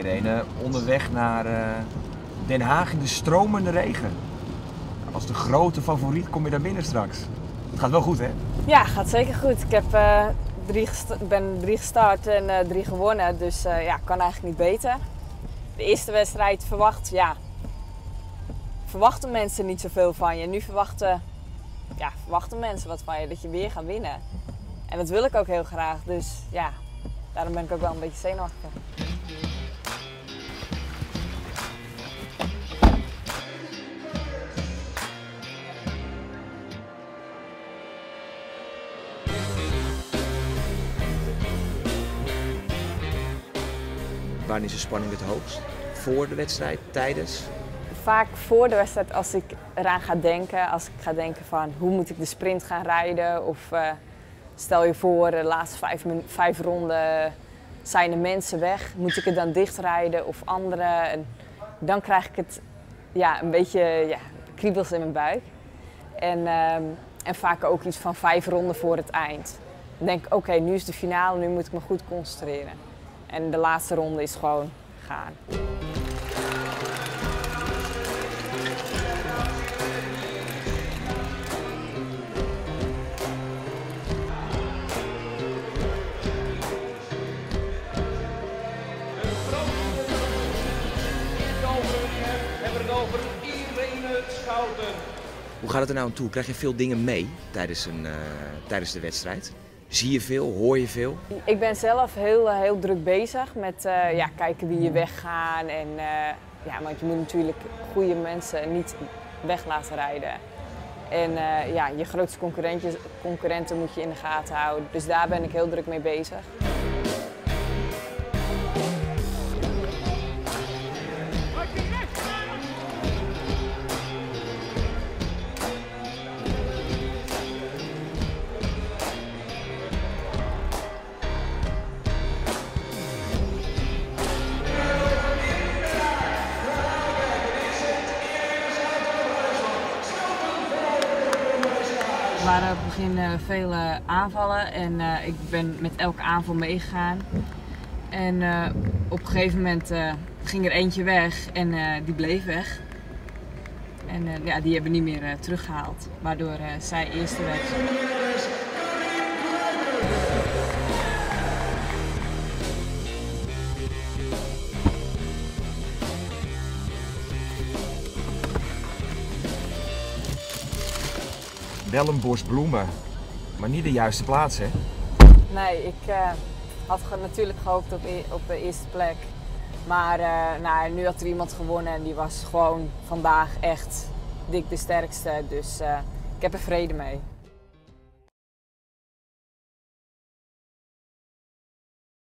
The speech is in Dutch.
Irene, onderweg naar Den Haag in de stromende regen. Als de grote favoriet kom je daar binnen straks. Het gaat wel goed, hè? Ja, gaat zeker goed. Ik heb, ben 3 gestart en 3 gewonnen, dus ja, kan eigenlijk niet beter. De eerste wedstrijd verwachten mensen niet zoveel van je. Nu verwachten mensen wat van je, dat je weer gaat winnen. En dat wil ik ook heel graag, dus ja, daarom ben ik ook wel een beetje zenuwachtig. Wanneer is de spanning het hoogst? Voor de wedstrijd, tijdens? Vaak voor de wedstrijd als ik eraan ga denken, als ik ga denken van hoe moet ik de sprint gaan rijden of stel je voor de laatste 5 ronden zijn de mensen weg, moet ik het dan dichtrijden of anderen? En dan krijg ik het een beetje kriebels in mijn buik en vaak ook iets van 5 ronden voor het eind. Dan denk ik oké, nu is de finale, nu moet ik me goed concentreren. En de laatste ronde is gewoon gaan. Hoe gaat het er nou aan toe? Krijg je veel dingen mee tijdens de wedstrijd? Zie je veel? Hoor je veel? Ik ben zelf heel druk bezig met kijken wie je weggaan. Want je moet natuurlijk goede mensen niet weg laten rijden. En je grootste concurrenten moet je in de gaten houden. Dus daar ben ik heel druk mee bezig. Er waren op het begin vele aanvallen en ik ben met elke aanval meegegaan. En op een gegeven moment ging er eentje weg en die bleef weg. En die hebben niet meer teruggehaald, waardoor zij eerste werd. Wel een bos bloemen, maar niet de juiste plaats, hè? Nee, ik had natuurlijk gehoopt op de eerste plek. Maar nu had er iemand gewonnen en die was gewoon vandaag echt dik de sterkste. Dus ik heb er vrede mee.